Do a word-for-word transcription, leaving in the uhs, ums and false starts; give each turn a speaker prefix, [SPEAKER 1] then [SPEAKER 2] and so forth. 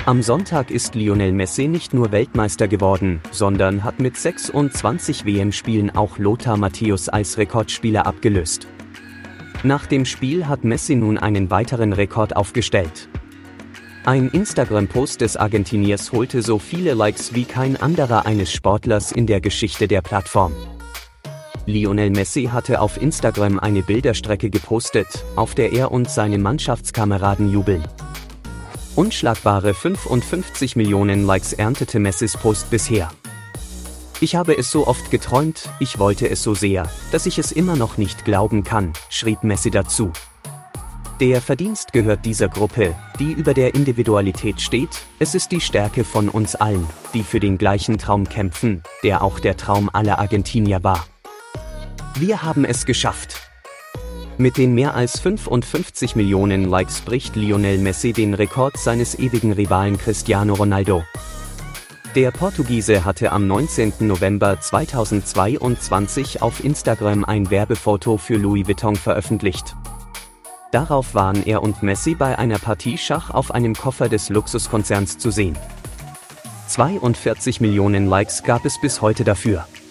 [SPEAKER 1] Am Sonntag ist Lionel Messi nicht nur Weltmeister geworden, sondern hat mit sechsundzwanzig W M-Spielen auch Lothar Matthäus als Rekordspieler abgelöst. Nach dem Spiel hat Messi nun einen weiteren Rekord aufgestellt. Ein Instagram-Post des Argentiniers holte so viele Likes wie kein anderer eines Sportlers in der Geschichte der Plattform. Lionel Messi hatte auf Instagram eine Bilderstrecke gepostet, auf der er und seine Mannschaftskameraden jubeln. Unschlagbare fünfundfünfzig Millionen Likes erntete Messis Post bisher. Ich habe es so oft geträumt, ich wollte es so sehr, dass ich es immer noch nicht glauben kann, schrieb Messi dazu. Der Verdienst gehört dieser Gruppe, die über der Individualität steht, es ist die Stärke von uns allen, die für den gleichen Traum kämpfen, der auch der Traum aller Argentinier war. Wir haben es geschafft. Mit den mehr als fünfundfünfzig Millionen Likes bricht Lionel Messi den Rekord seines ewigen Rivalen Cristiano Ronaldo. Der Portugiese hatte am neunzehnten November zweitausendzweiundzwanzig auf Instagram ein Werbefoto für Louis Vuitton veröffentlicht. Darauf waren er und Messi bei einer Partie Schach auf einem Koffer des Luxuskonzerns zu sehen. zweiundvierzig Millionen Likes gab es bis heute dafür.